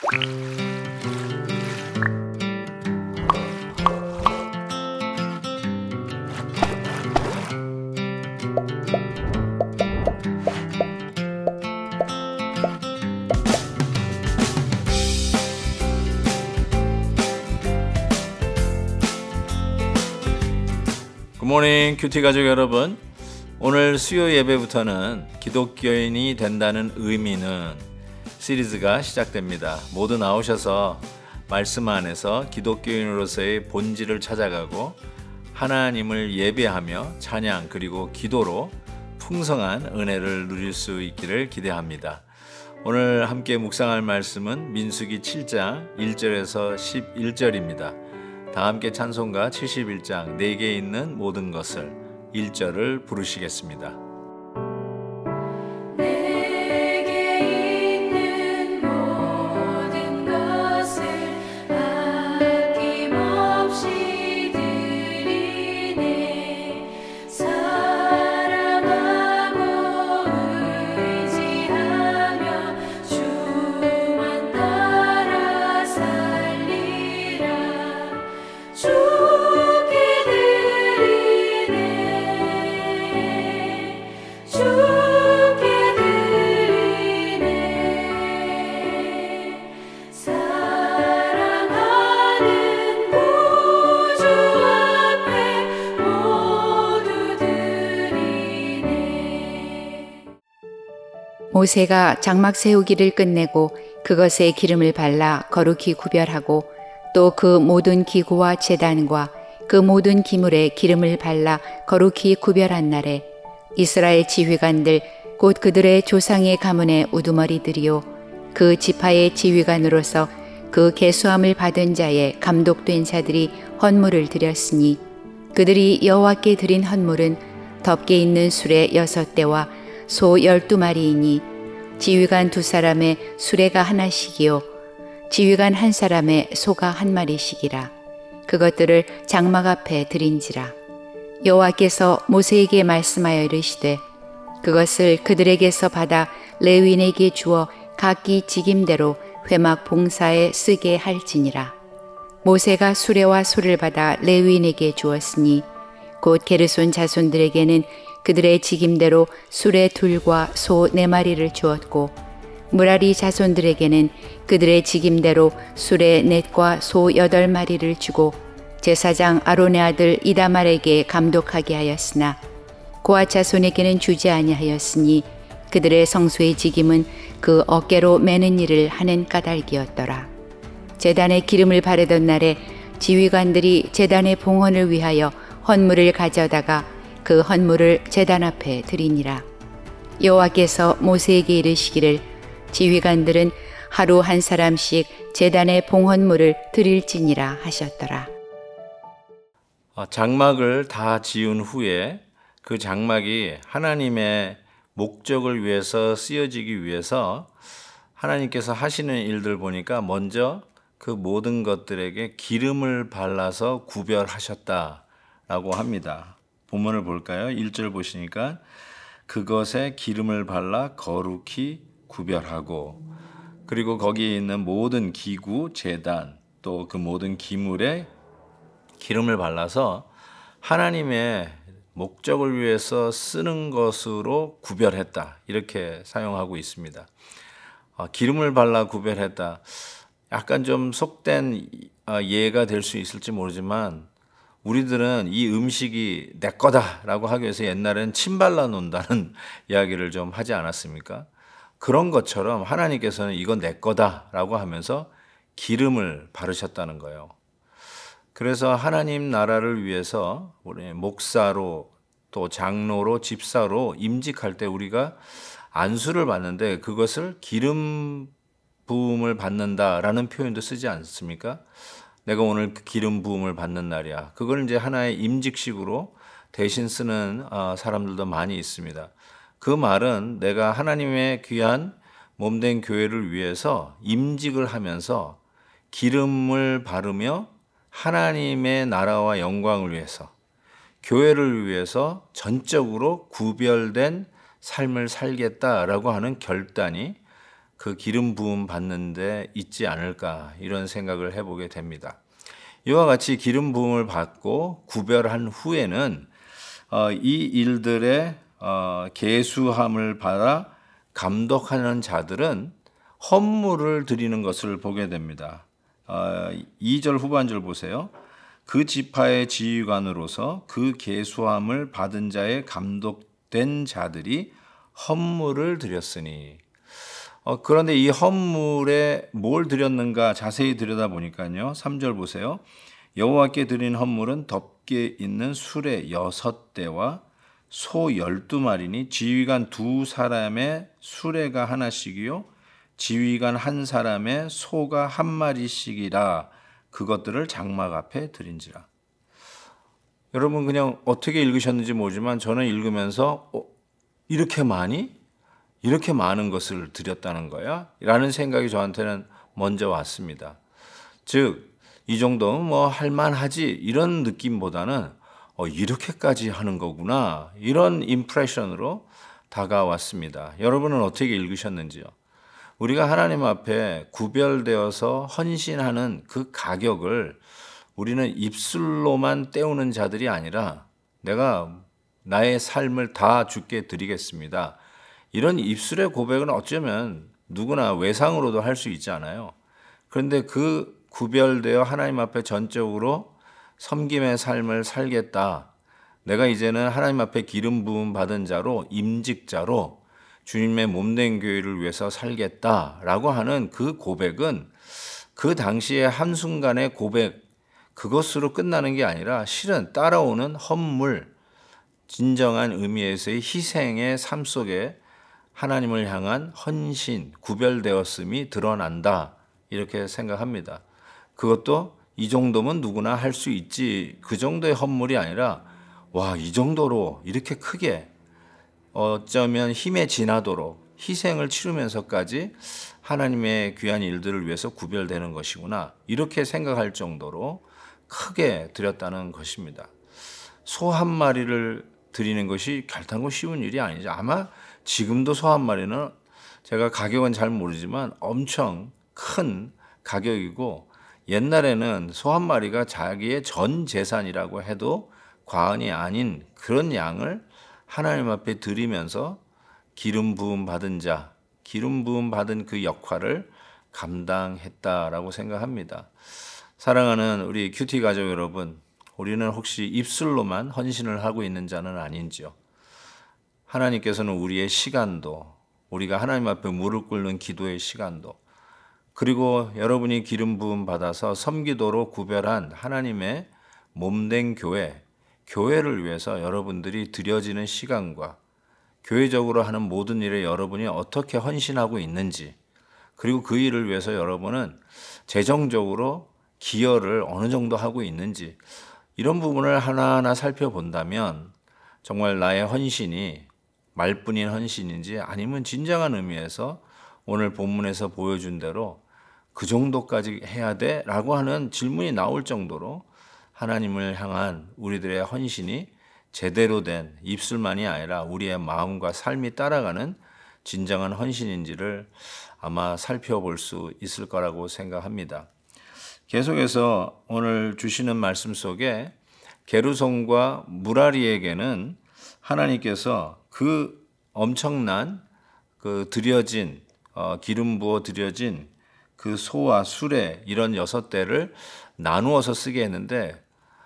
굿모닝 큐티 가족 여러분, 오늘 수요 예배부터는 기독교인이 된다는 의미는 시리즈가 시작됩니다. 모두 나오셔서 말씀 안에서 기독교인으로서의 본질을 찾아가고 하나님을 예배하며 찬양 그리고 기도로 풍성한 은혜를 누릴 수 있기를 기대합니다. 오늘 함께 묵상할 말씀은 민수기 7장 1절에서 11절입니다. 다 함께 찬송가 71장 내게 있는 모든 것을 1절을 부르시겠습니다. 모세가 장막 세우기를 끝내고 그것에 기름을 발라 거룩히 구별하고 또 그 모든 기구와 제단과 그 모든 기물에 기름을 발라 거룩히 구별한 날에 이스라엘 지휘관들 곧 그들의 조상의 가문의 우두머리들이요 그 지파의 지휘관으로서 그 계수함을 받은 자의 감독된 자들이 헌물을 드렸으니 그들이 여호와께 드린 헌물은 덮개 있는 수레 6대와 소 12마리이니 지휘관 2사람의 수레가 하나씩이요 지휘관 1사람의 소가 1마리씩이라. 그것들을 장막 앞에 드린지라. 여호와께서 모세에게 말씀하여 이르시되 그것을 그들에게서 받아 레위인에게 주어 각기 직임대로 회막 봉사에 쓰게 할지니라. 모세가 수레와 소를 받아 레위인에게 주었으니 곧 게르손 자손들에게는 그들의 직임대로 수레 2과 소 4마리를 주었고 무라리 자손들에게는 그들의 직임대로 수레 4과 소 8마리를 주고 제사장 아론의 아들 이다말에게 감독하게 하였으나 고앗 자손에게는 주지 아니하였으니 그들의 성소의 직임은 그 어깨로 매는 일을 하는 까닭이었더라. 제단에 기름을 바르던 날에 지휘관들이 제단의 봉헌을 위하여 헌물을 가져다가 그 헌물을 제단 앞에 드리니라. 여호와께서 모세에게 이르시기를 지휘관들은 하루 1사람씩 제단의 봉헌물을 드릴지니라 하셨더라. 장막을 다 지은 후에 그 장막이 하나님의 목적을 위해서 쓰여지기 위해서 하나님께서 하시는 일들 보니까 먼저 그 모든 것들에게 기름을 발라서 구별하셨다라고 합니다. 본문을 볼까요? 1절 보시니까 그것에 기름을 발라 거룩히 구별하고 그리고 거기에 있는 모든 기구, 제단 또 그 모든 기물에 기름을 발라서 하나님의 목적을 위해서 쓰는 것으로 구별했다. 이렇게 사용하고 있습니다. 기름을 발라 구별했다. 약간 좀 속된 예가 될 수 있을지 모르지만 우리들은 이 음식이 내 거다라고 하기 위해서 옛날엔 침 발라 놓는다는 이야기를 좀 하지 않았습니까? 그런 것처럼 하나님께서는 이건 내 거다라고 하면서 기름을 바르셨다는 거예요. 그래서 하나님 나라를 위해서 우리 목사로 또 장로로 집사로 임직할 때 우리가 안수를 받는데 그것을 기름 부음을 받는다라는 표현도 쓰지 않습니까? 내가 오늘 기름 부음을 받는 날이야. 그걸 이제 하나의 임직식으로 대신 쓰는 사람들도 많이 있습니다. 그 말은 내가 하나님의 귀한 몸된 교회를 위해서 임직을 하면서 기름을 바르며 하나님의 나라와 영광을 위해서 교회를 위해서 전적으로 구별된 삶을 살겠다라고 하는 결단이 그 기름 부음 받는데 있지 않을까 이런 생각을 해보게 됩니다. 이와 같이 기름 부음을 받고 구별한 후에는 이 일들의 계수함을 받아 감독하는 자들은 헌물을 드리는 것을 보게 됩니다. 2절 후반절 보세요. 그 지파의 지휘관으로서 그 계수함을 받은 자의 감독된 자들이 헌물을 드렸으니. 그런데 이 헌물에 뭘 드렸는가 자세히 들여다보니까요. 3절 보세요. 여호와께 드린 헌물은 덮개 있는 수레 6대와 소 12마리니 지휘관 2사람의 수레가 하나씩이요 지휘관 1사람의 소가 1마리씩이라 그것들을 장막 앞에 드린지라. 여러분 그냥 어떻게 읽으셨는지 모르지만 저는 읽으면서 이렇게 많은 것을 드렸다는 거야? 라는 생각이 저한테는 먼저 왔습니다. 즉 이 정도면 뭐 할만하지 이런 느낌보다는 이렇게까지 하는 거구나 이런 임프레션으로 다가왔습니다. 여러분은 어떻게 읽으셨는지요? 우리가 하나님 앞에 구별되어서 헌신하는 그 가격을 우리는 입술로만 때우는 자들이 아니라 내가 나의 삶을 다 주께 드리겠습니다. 이런 입술의 고백은 어쩌면 누구나 외상으로도 할 수 있잖아요. 그런데 그 구별되어 하나님 앞에 전적으로 섬김의 삶을 살겠다. 내가 이제는 하나님 앞에 기름 부음 받은 자로 임직자로 주님의 몸된 교회를 위해서 살겠다라고 하는 그 고백은 그 당시의 한순간의 고백 그것으로 끝나는 게 아니라 실은 따라오는 헌물 진정한 의미에서의 희생의 삶 속에 하나님을 향한 헌신, 구별되었음이 드러난다 이렇게 생각합니다. 그것도 이 정도면 누구나 할 수 있지 그 정도의 헌물이 아니라 와, 이 정도로 이렇게 크게 어쩌면 힘에 지나도록 희생을 치르면서까지 하나님의 귀한 일들을 위해서 구별되는 것이구나 이렇게 생각할 정도로 크게 드렸다는 것입니다. 소 1마리를 드리는 것이 결단코 쉬운 일이 아니죠. 아마 지금도 소 1마리는 제가 가격은 잘 모르지만 엄청 큰 가격이고 옛날에는 소 1마리가 자기의 전 재산이라고 해도 과언이 아닌 그런 양을 하나님 앞에 드리면서 기름 부음 받은 자, 기름 부음 받은 그 역할을 감당했다라고 생각합니다. 사랑하는 우리 큐티 가족 여러분, 우리는 혹시 입술로만 헌신을 하고 있는 자는 아닌지요? 하나님께서는 우리의 시간도, 우리가 하나님 앞에 무릎 꿇는 기도의 시간도, 그리고 여러분이 기름 부음 받아서 섬기도로 구별한 하나님의 몸된 교회를 위해서 여러분들이 드려지는 시간과 교회적으로 하는 모든 일에 여러분이 어떻게 헌신하고 있는지, 그리고 그 일을 위해서 여러분은 재정적으로 기여를 어느 정도 하고 있는지, 이런 부분을 하나하나 살펴본다면 정말 나의 헌신이 말뿐인 헌신인지 아니면 진정한 의미에서 오늘 본문에서 보여준 대로 그 정도까지 해야 돼? 라고 하는 질문이 나올 정도로 하나님을 향한 우리들의 헌신이 제대로 된 입술만이 아니라 우리의 마음과 삶이 따라가는 진정한 헌신인지를 아마 살펴볼 수 있을 거라고 생각합니다. 계속해서 오늘 주시는 말씀 속에 게르손과 무라리에게는 하나님께서 그 엄청난 그 드려진 기름 부어 드려진 그 소와 수레 이런 6대를 나누어서 쓰게 했는데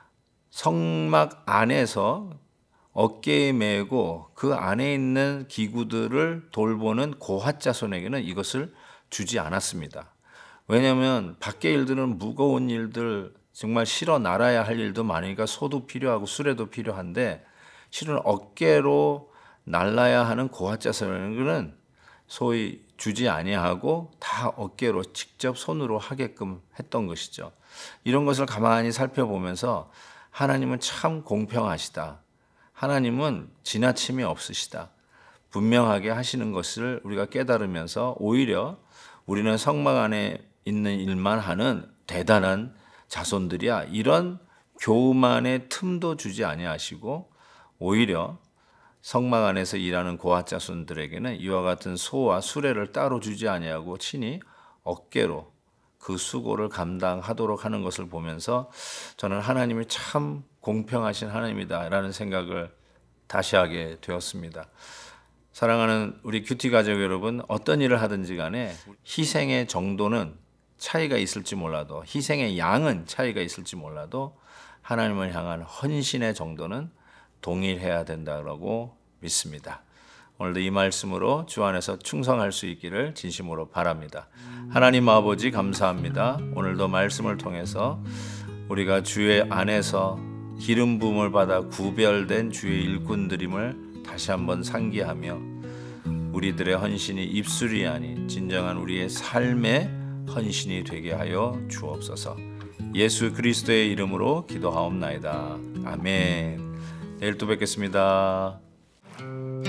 성막 안에서 어깨에 메고 그 안에 있는 기구들을 돌보는 고핫 자손에게는 이것을 주지 않았습니다. 왜냐하면 밖의 일들은 무거운 일들 정말 실어 날아야 할 일도 많으니까 소도 필요하고 수레도 필요한데 실은 어깨로 날라야 하는 고핫 자손에게는 소위 주지 아니하고 다 어깨로 직접 손으로 하게끔 했던 것이죠. 이런 것을 가만히 살펴보면서 하나님은 참 공평하시다. 하나님은 지나침이 없으시다. 분명하게 하시는 것을 우리가 깨달으면서 오히려 우리는 성막 안에 있는 일만 하는 대단한 자손들이야. 이런 교만의 틈도 주지 아니하시고 오히려 성막 안에서 일하는 고아 자손들에게는 이와 같은 소와 수레를 따로 주지 아니하고 친히 어깨로 그 수고를 감당하도록 하는 것을 보면서 저는 하나님이 참 공평하신 하나님이다라는 생각을 다시 하게 되었습니다. 사랑하는 우리 큐티 가족 여러분, 어떤 일을 하든지 간에 희생의 정도는 차이가 있을지 몰라도, 희생의 양은 차이가 있을지 몰라도 하나님을 향한 헌신의 정도는 동일해야 된다고 믿습니다. 오늘도 이 말씀으로 주 안에서 충성할 수 있기를 진심으로 바랍니다. 하나님 아버지 감사합니다. 오늘도 말씀을 통해서 우리가 주의 안에서 기름 부음을 받아 구별된 주의 일꾼들임을 다시 한번 상기하며 우리들의 헌신이 입술이 아닌 진정한 우리의 삶의 헌신이 되게 하여 주옵소서. 예수 그리스도의 이름으로 기도하옵나이다. 아멘. 내일 또 뵙겠습니다.